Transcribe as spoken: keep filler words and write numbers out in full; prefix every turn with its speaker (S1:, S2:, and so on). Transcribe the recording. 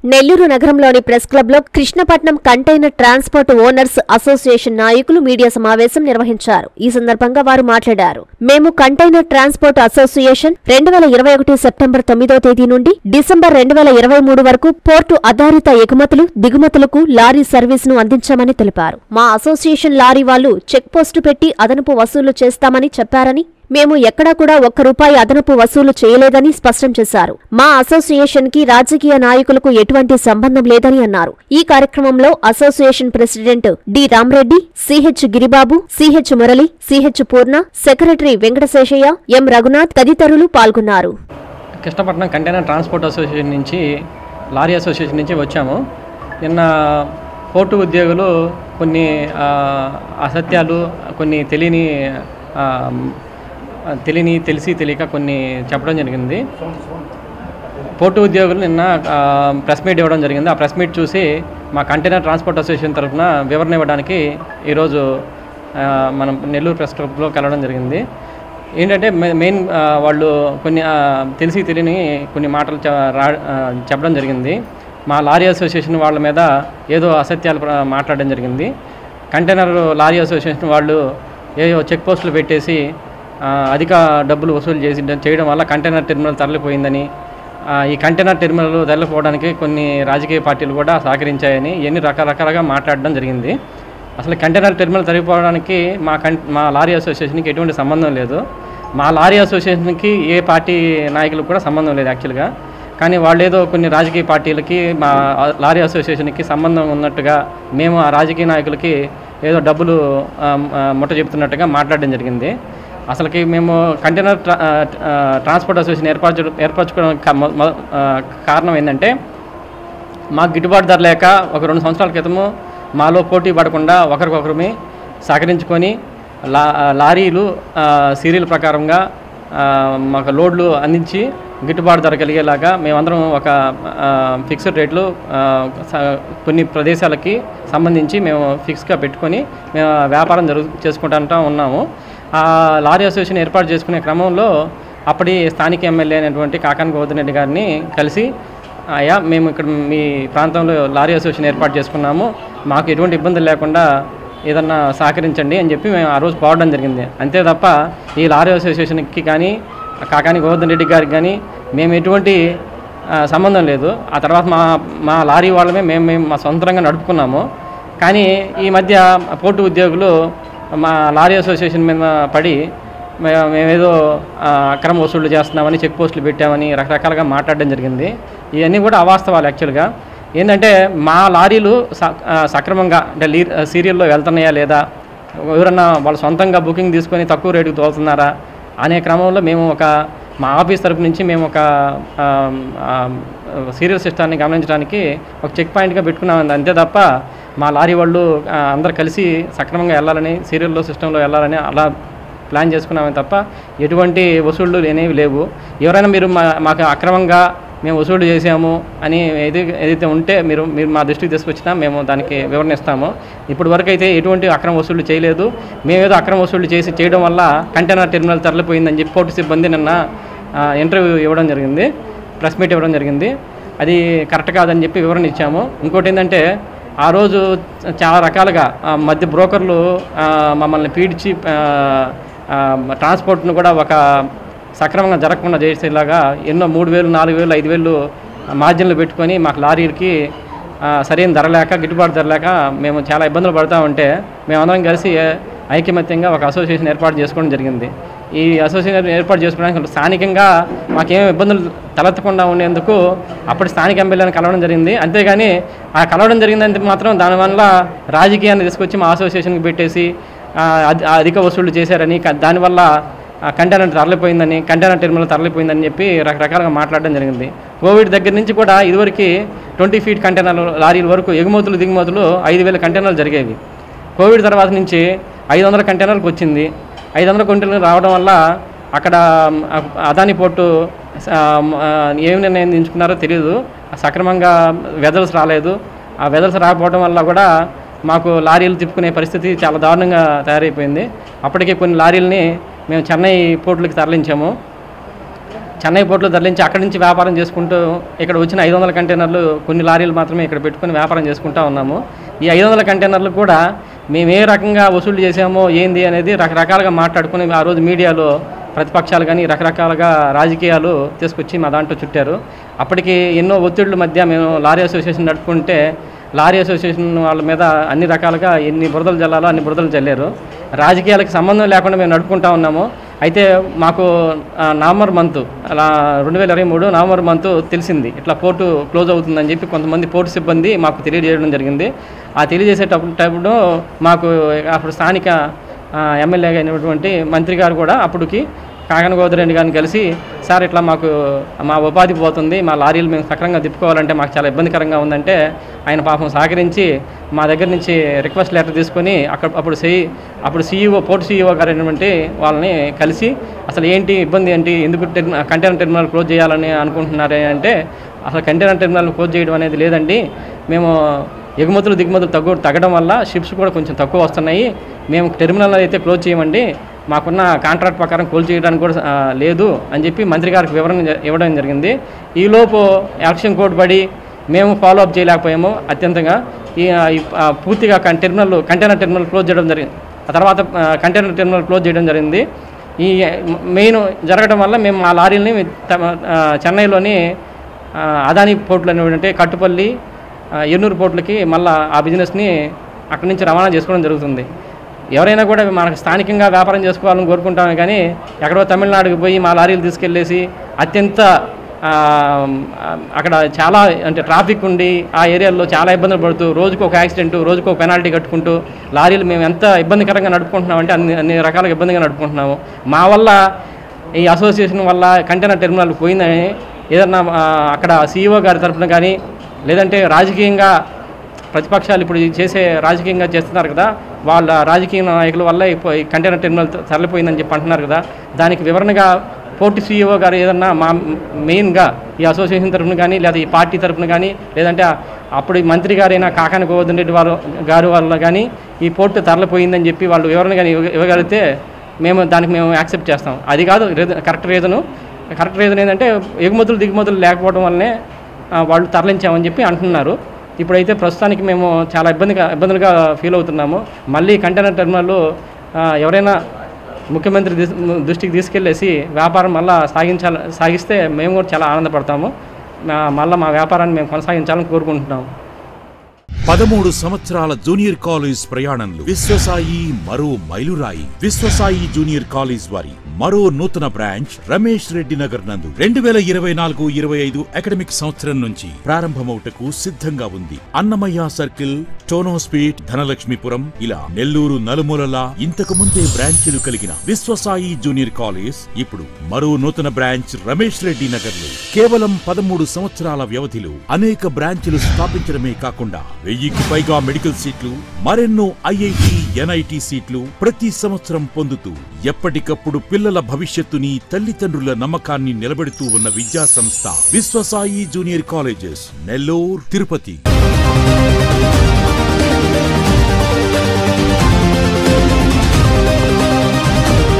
S1: నెల్లూరు నగరంలోని ప్రెస్ క్లబ్లో Krishnapatnam container transport owners association నాయకులు మీడియా సమావేశం నిర్వహించారు. ఈ సందర్భంగా వారు మాట్లాడారు. మేము కంటైనర్ ట్రాన్స్పోర్ట్ అసోసియేషన్ రెండు వేల ఇరవై ఒకటి సెప్టెంబర్ తొమ్మిదో తేదీ నుండి డిసెంబర్ రెండు వేల ఇరవై మూడు వరకు పోర్టు ఆధారిత ఎగుమతులు దిగుమతులకు లారీ సర్వీసును అందించామని తెలిపారు. మా అసోసియేషన్ లారీ వాళ్లు చెక్ పోస్టు పెట్టి అదనపు వసూలు చేస్తామని చెప్పారని, మేము ఎక్కడా కూడా ఒక్క రూపాయి అదనపు వసూలు చేయలేదని స్పష్టం చేశారు. మా అసోసియేషన్ కి రాజకీయ నాయకులకు ఎటువంటి సంబంధం లేదని అన్నారు. ఈ కార్యక్రమంలో association president D Ramareddy, CH Giribabu, CH Murali, CH Purna, secretary Venkataseshaiah, M Raghunath తదితరులు పాల్గొన్నారు.
S2: కృష్ణపట్నం కంటైనర్ ట్రాన్స్పోర్ట్ అసోసియేషన్ నుంచి లారీ అసోసియేషన్ నుంచి వచ్చాము. నిన్న పోర్టు ఉద్యోగులు కొన్ని అసత్యాలు, కొన్ని తెలియని తెలియని తెలిసి తెలియక కొన్ని చెప్పడం జరిగింది. పోర్టు ఉద్యోగులు నిన్న ప్రెస్ మీట్ ఇవ్వడం జరిగింది. ఆ ప్రెస్ మీట్ చూసి మా కంటైనర్ ట్రాన్స్పోర్ట్ అసోసియేషన్ తరఫున వివరణ ఇవ్వడానికి ఈరోజు మనం నెల్లూరు ప్రెస్ క్లబ్లోకి వెళ్ళడం జరిగింది. ఏంటంటే మెయిన్ వాళ్ళు కొన్ని తెలిసి తెలియని కొన్ని మాటలు చెప్పడం జరిగింది. మా లారీ అసోసియేషన్ వాళ్ళ మీద ఏదో అసత్యాలు మాట్లాడడం జరిగింది. కంటైనర్ లారీ అసోసియేషన్ వాళ్ళు ఏదో చెక్ పోస్టులు పెట్టేసి అధిక డబ్బులు వసూలు చేసి చేయడం వల్ల కంటైనర్ టెర్మినల్ తరలిపోయిందని, ఈ కంటైనర్ టెర్మినల్ తరలిపోవడానికి కొన్ని రాజకీయ పార్టీలు కూడా సహకరించాయని ఎన్ని రకరకాలుగా మాట్లాడడం జరిగింది. అసలు కంటైనర్ టెర్మినల్ తరలిపోవడానికి మా కం మా లారీ అసోసియేషన్కి ఎటువంటి సంబంధం లేదు. మా లారీ అసోసియేషన్కి ఏ పార్టీ నాయకులకు కూడా సంబంధం లేదు యాక్చువల్గా. కానీ వాళ్ళు ఏదో కొన్ని రాజకీయ పార్టీలకి మా లారీ అసోసియేషన్కి సంబంధం ఉన్నట్టుగా మేము ఆ రాజకీయ నాయకులకి ఏదో డబ్బులు ముట్ట చెబుతున్నట్టుగా మాట్లాడడం జరిగింది. అసలుకి మేము కంటైనర్ ట్రాన్స్పోర్ట్ అసోసియేషన్ ఏర్పరచు ఏర్పరచుకోవడానికి కారణం ఏంటంటే, మాకు గిట్టుబాటు ధర లేక ఒక రెండు సంవత్సరాల క్రితము మాలో పోటీ పడకుండా ఒకరికొకరిమి సహకరించుకొని లా లారీలు సీరియల్ ప్రకారంగా మాకు లోడ్లు అందించి గిట్టుబాటు ధర కలిగేలాగా మేమందరం ఒక ఫిక్స్డ్ రేట్లు కొన్ని ప్రదేశాలకి సంబంధించి మేము ఫిక్స్గా పెట్టుకొని మేము వ్యాపారం జరుగు చేసుకుంటూ ఉన్నాము. ఆ లారీ అసోసియేషన్ ఏర్పాటు చేసుకునే క్రమంలో అప్పటి స్థానిక ఎమ్మెల్యే అయినటువంటి కాకాని గోవర్ధన్ రెడ్డి గారిని కలిసి, అయ్యా మేము ఇక్కడ మీ ప్రాంతంలో లారీ అసోసియేషన్ ఏర్పాటు చేసుకున్నాము, మాకు ఎటువంటి ఇబ్బందులు లేకుండా ఏదన్నా సహకరించండి అని చెప్పి మేము ఆ రోజు పోవడం జరిగింది. అంతే తప్ప ఈ లారీ అసోసియేషన్కి కానీ కాకాని గోవర్ధన్ రెడ్డి గారికి కానీ మేము ఎటువంటి సంబంధం లేదు. ఆ తర్వాత మా మా లారీ వాళ్ళమే మేము మేము మా సొంతంగా నడుపుకున్నాము. కానీ ఈ మధ్య పోర్టు ఉద్యోగులు మా లారీ అసోసియేషన్ మీద పడి మేమేదో అక్రమ వసూళ్లు చేస్తున్నామని, చెక్ పోస్టులు పెట్టామని రకరకాలుగా మాట్లాడడం జరిగింది. ఇవన్నీ కూడా అవాస్తవాలు. యాక్చువల్గా ఏంటంటే మా లారీలు సక్రమంగా అంటే లీ సీరియల్లో వెళ్తున్నాయా లేదా, ఎవరన్నా వాళ్ళు సొంతంగా బుకింగ్ తీసుకొని తక్కువ రేటుకు తోలుతున్నారా అనే క్రమంలో మేము ఒక మా ఆఫీస్ తరపు నుంచి మేము ఒక సీరియల్ సిస్టాన్ని గమనించడానికి ఒక చెక్ పాయింట్గా పెట్టుకున్నాం. అంతే తప్ప మా లారీ వాళ్ళు అందరు కలిసి సక్రమంగా వెళ్ళాలని, సీరియల్లో సిస్టంలో వెళ్ళాలని అలా ప్లాన్ చేసుకున్నామని తప్ప ఎటువంటి వసూళ్లు అనేవి లేవు. ఎవరైనా మీరు మా మాకు అక్రమంగా మేము వసూలు చేసాము అని ఏది ఏదైతే ఉంటే మీరు మీరు మా దృష్టికి తీసుకొచ్చినా మేము దానికి వివరణ ఇస్తాము. ఇప్పటి వరకు అయితే ఎటువంటి అక్రమ వసూళ్లు చేయలేదు. మేమేదో అక్రమ వసూళ్లు చేసి చేయడం వల్ల కంటైనర్ టెర్మినల్ తరలిపోయిందని చెప్పి పోర్టు సిబ్బంది నిన్న ఇంటర్వ్యూ ఇవ్వడం జరిగింది, ప్రెస్ మీట్ ఇవ్వడం జరిగింది. అది కరెక్ట్ కాదని చెప్పి వివరణ ఇచ్చాము. ఇంకోటి ఏంటంటే, ఆ రోజు చాలా రకాలుగా మధ్య బ్రోకర్లు మమ్మల్ని పీడ్చి ట్రాన్స్పోర్ట్ను కూడా ఒక సక్రమంగా జరగకుండా చేసేలాగా ఎన్నో మూడు వేలు నాలుగు వేలు ఐదు వేలు మార్జిన్లు పెట్టుకొని మాకు లారీలకి సరైన ధర లేక, గిట్టుబాటు ధర లేక మేము చాలా ఇబ్బందులు పడుతూ ఉంటే మేమందరం కలిసి ఐకమత్యంగా ఒక అసోసియేషన్ ఏర్పాటు చేసుకోవడం జరిగింది. ఈ అసోసియేషన్ ఏర్పాటు చేసుకోవడానికి స్థానికంగా మాకేమో ఇబ్బందులు తలెత్తకుండా ఉండేందుకు అప్పటి స్థానిక ఎమ్మెల్యేని కలవడం జరిగింది. అంతేగాని ఆ కలవడం జరిగిందంటే మాత్రం దానివల్ల రాజకీయాన్ని తీసుకొచ్చి మా అసోసియేషన్కి పెట్టేసి అధిక వసూళ్లు చేశారని, దానివల్ల కంటైనర్ తరలిపోయిందని, కంటైనర్ టెర్మినల్ తరలిపోయిందని చెప్పి రకరకాలుగా మాట్లాడడం జరిగింది. కోవిడ్ దగ్గర నుంచి కూడా ఇదివరకు ట్వంటీ ఫీట్ కంటైనర్ లారీల వరకు ఎగుమతులు దిగుమతులు ఐదు వేల కంటైనర్లు జరిగేవి. కోవిడ్ తర్వాత నుంచి ఐదు వందల కంటైనర్లకు వచ్చింది. ఐదు వందల కంటైనర్లు రావడం వల్ల అక్కడ అదాని పోర్టు ఏమి నిర్ణయం తీసుకున్నారో తెలియదు. సక్రమంగా వెదల్స్ రాలేదు. ఆ వెదల్స్ రాకపోవడం వల్ల కూడా మాకు లారీలు తిప్పుకునే పరిస్థితి చాలా దారుణంగా తయారైపోయింది. అప్పటికే కొన్ని లారీలని మేము చెన్నై పోర్టులకి తరలించాము. చెన్నై పోర్టులో తరలించి అక్కడి నుంచి వ్యాపారం చేసుకుంటూ ఇక్కడ వచ్చిన ఐదు వందల కంటైనర్లు కొన్ని లారీలు మాత్రమే ఇక్కడ పెట్టుకుని వ్యాపారం చేసుకుంటూ ఉన్నాము. ఈ ఐదు వందల కంటైనర్లు కూడా మేము ఏ రకంగా వసూలు చేసామో ఏంది అనేది రకరకాలుగా మాట్లాడుకుని ఆ రోజు మీడియాలో ప్రతిపక్షాలు కానీ రకరకాలుగా రాజకీయాలు తీసుకొచ్చి మా దాంట్లో చుట్టారు. అప్పటికి ఎన్నో ఒత్తిళ్ల మధ్య మేము లారీ అసోసియేషన్ నడుపుకుంటే లారీ అసోసియేషన్ వాళ్ళ మీద అన్ని రకాలుగా ఎన్ని బురదలు జల్లాలో అన్ని బురదలు జల్లారు. రాజకీయాలకు సంబంధం లేకుండా మేము నడుపుకుంటా ఉన్నాము. అయితే మాకు నవంబర్ మంత్ అలా రెండు వేల ఇరవై మూడు నవంబర్ మంత్ తెలిసింది ఇట్లా పోర్టు క్లోజ్ అవుతుందని చెప్పి కొంతమంది పోర్టు సిబ్బంది మాకు తెలియజేయడం జరిగింది. ఆ తెలియజేసేటప్పుడు మాకు అప్పుడు స్థానిక ఎమ్మెల్యేగా అయినటువంటి మంత్రి గారు కూడా అప్పటికి కాకన గోవర్ధన్ గారిని కలిసి సార్ ఇట్లా మాకు మా ఉపాధి పోతుంది, మా లారీలు మేము సక్రంగా తిప్పుకోవాలంటే మాకు చాలా ఇబ్బందికరంగా ఉందంటే ఆయన పాపం సహకరించి మా దగ్గర నుంచి రిక్వెస్ట్ లెటర్ తీసుకొని అక్కడ అప్పుడు సి అప్పుడు సీఈఓ పోర్టు సీఈఓ గారు అయినటువంటి వాళ్ళని కలిసి అసలు ఏంటి ఇబ్బంది ఏంటి, ఎందుకు కంటైనర్ టెర్మినల్ క్లోజ్ చేయాలని అనుకుంటున్నారే అంటే అసలు కంటైనర్ టెర్మినల్ క్లోజ్ చేయడం అనేది లేదండి, మేము ఎగుమతులు దిగుమతులు తగ్గు తగ్గడం వల్ల షిప్స్ కూడా కొంచెం తక్కువ వస్తున్నాయి, మేము టెర్మినల్ అయితే క్లోజ్ చేయమండి, మాకున్న కాంట్రాక్ట్ ప్రకారం క్లోజ్ చేయడానికి కూడా లేదు అని చెప్పి మంత్రి గారికి వివరణ ఇవ్వడం జరిగింది. ఈలోపు యాక్షన్ కోడ్ పడి మేము ఫాలో అప్ చేయలేకపోయాము. అత్యంతంగా ఈ పూర్తిగా టెర్మినల్ కంటైనర్ టెర్మినల్ క్లోజ్ చేయడం జరిగింది. ఆ తర్వాత కంటైనర్ టెర్మినల్ క్లోజ్ చేయడం జరిగింది. ఈ మెయిన్ జరగడం వల్ల మేము మా లారీలని చెన్నైలోని అదానీ పోర్టులు అనేటువంటి కట్టుపల్లి ఎన్నూరు పోర్టులకి మళ్ళీ ఆ బిజినెస్ని అక్కడి నుంచి రవాణా చేసుకోవడం జరుగుతుంది. ఎవరైనా కూడా మనకు స్థానికంగా వ్యాపారం చేసుకోవాలని కోరుకుంటామే కానీ ఎక్కడో తమిళనాడుకి పోయి మా లారీలు తీసుకెళ్ళేసి అత్యంత అక్కడ చాలా అంటే ట్రాఫిక్ ఉండి ఆ ఏరియాలో చాలా ఇబ్బందులు పడుతూ రోజుకు ఒక యాక్సిడెంట్ రోజుకు ఒక పెనాల్టీ కట్టుకుంటూ లారీలు మేము ఎంత ఇబ్బందికరంగా నడుపుకుంటున్నామంటే అన్ని అన్ని రకాలుగా ఇబ్బందిగా నడుపుకుంటున్నాము. మా వల్ల ఈ అసోసియేషన్ వల్ల కంటైనర్ టెర్మినల్ పోయిందని ఏదన్నా అక్కడ సీఈఓ గారి తరఫున కానీ లేదంటే రాజకీయంగా ప్రతిపక్షాలు ఇప్పుడు చేసే రాజకీయంగా చేస్తున్నారు కదా, వాళ్ళ రాజకీయ నాయకుల వల్ల ఈ కంటైనర్ టెర్మినల్ తరలిపోయిందని చెప్పి అంటున్నారు కదా, దానికి వివరణగా పోర్టు సీఈఓ గారు ఏదన్నా మా మెయిన్గా ఈ అసోసియేషన్ తరఫున కానీ లేదా ఈ పార్టీ తరఫున కానీ లేదంటే అప్పుడు మంత్రి గారైనా కాకాని గోవర్ధన్ రెడ్డి వారు గారు వల్ల కానీ ఈ పోర్టు తరలిపోయిందని చెప్పి వాళ్ళు వివరణ కానీ ఇవ్వగలిగితే మేము దానికి మేము యాక్సెప్ట్ చేస్తాం. అది కాదు కరెక్ట్ రీజను. కరెక్ట్ రీజన్ ఏంటంటే ఎగుమతులు దిగుమతులు లేకపోవడం వల్లనే వాళ్ళు తరలించామని చెప్పి అంటున్నారు. ఇప్పుడైతే ప్రస్తుతానికి మేము చాలా ఇబ్బందిగా ఇబ్బందులుగా ఫీల్ అవుతున్నాము. మళ్ళీ కంటైనర్ టెర్మినల్ ఎవరైనా ముఖ్యమంత్రి దృష్టికి తీసుకెళ్ళేసి వ్యాపారం మళ్ళీ సాగించాల సాగిస్తే మేము కూడా చాలా ఆనందపడతాము. మళ్ళీ మా వ్యాపారాన్ని మేము కొనసాగించాలని కోరుకుంటున్నాము.
S3: పదమూడు సంవత్సరాల జూనియర్ కాలేజ్ ప్రయాణంలో విశ్వసాయి మరో మైలురాయి. విశ్వసాయి జూనియర్ కాలేజ్ వారి మరో నూతన బ్రాంచ్ రమేష్ రెడ్డి నగర్ నందు రెండు వేల ఇరవై నాలుగు ఇరవై ఐదు అకాడమిక్ సంవత్సరం నుంచి ప్రారంభమవుటకు సిద్ధంగా ఉంది. అన్నమయ్య సర్కిల్, టోనోస్పీట్, ధనలక్ష్మీపురం ఇలా నెల్లూరు నలుమూలలా ఇంతకు ముందే బ్రాంచీలు కలిగిన విశ్వసాయి జూనియర్ కాలేజ్ ఇప్పుడు మరో నూతన బ్రాంచ్ రమేష్ రెడ్డి నగర్ లో కేవలం పదమూడు సంవత్సరాల వ్యవధిలో అనేక బ్రాంచీలు స్థాపించడమే కాకుండా వెయ్యికి పైగా మెడికల్ సీట్లు, మరెన్నో ఐఐటి, ఎన్ఐటి సీట్లు ప్రతి సంవత్సరం పొందుతూ ఎప్పటికప్పుడు పిల్లల భవిష్యత్తుని, తల్లిదండ్రుల నమ్మకాన్ని నిలబెడుతూ ఉన్న విద్యా సంస్థ విశ్వసాయి జూనియర్ కాలేజెస్ నెల్లూరు, తిరుపతి.